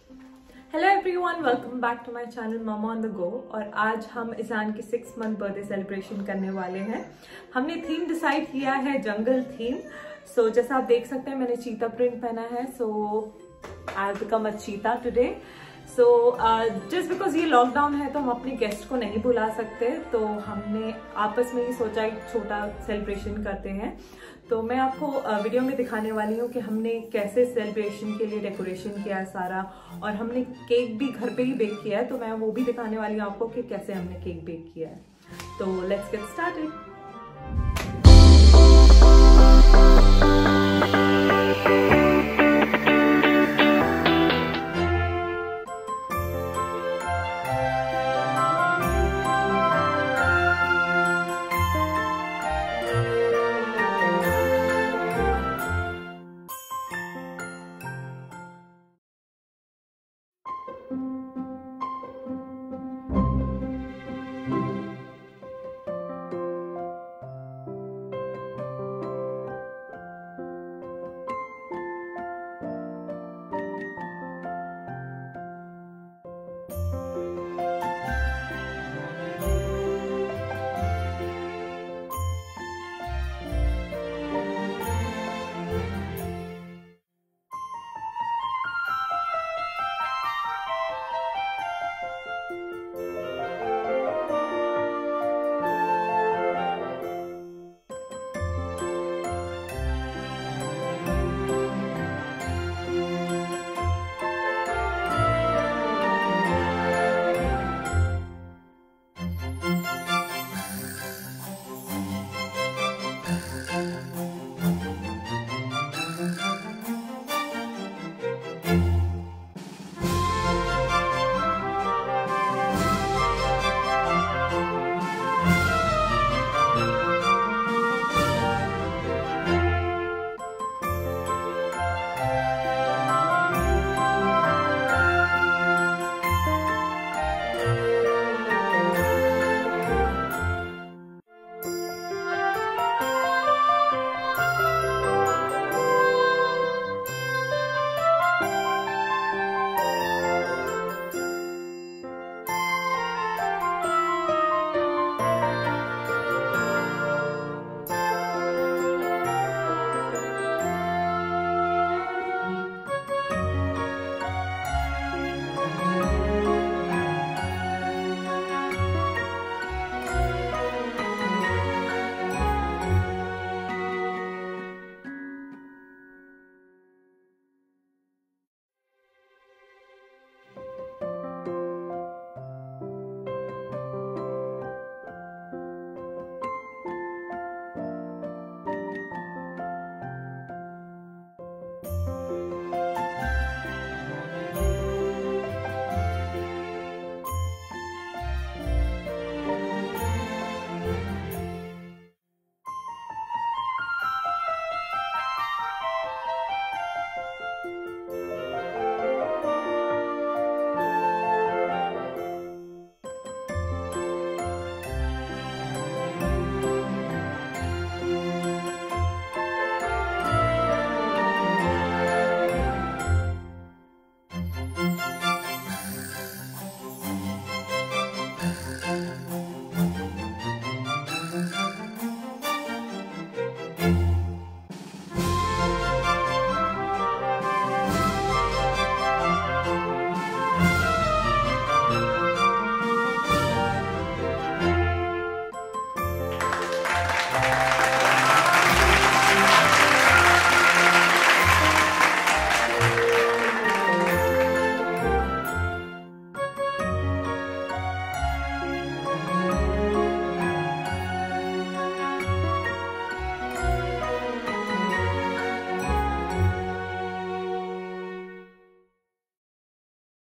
Hello everyone, welcome back to my channel mama on the go. और आज हम इज़हान की 6 मंथ बर्थडे सेलिब्रेशन करने वाले हैं। हमने थीम डिसाइड किया है जंगल थीम। सो जैसा आप देख सकते हैं मैंने चीता प्रिंट पहना है। सो I will become a cheetah today. So just because ये लॉकडाउन है तो हम अपने गेस्ट को नहीं बुला सकते, तो हमने आपस में ही सोचा एक छोटा सेलिब्रेशन करते हैं। तो मैं आपको वीडियो में दिखाने वाली हूँ कि हमने कैसे सेलिब्रेशन के लिए डेकोरेशन किया है सारा, और हमने केक भी घर पे ही बेक किया है, तो मैं वो भी दिखाने वाली हूँ आपको कि कैसे हमने केक बेक किया है। तो लेट्स गेट स्टार्टेड।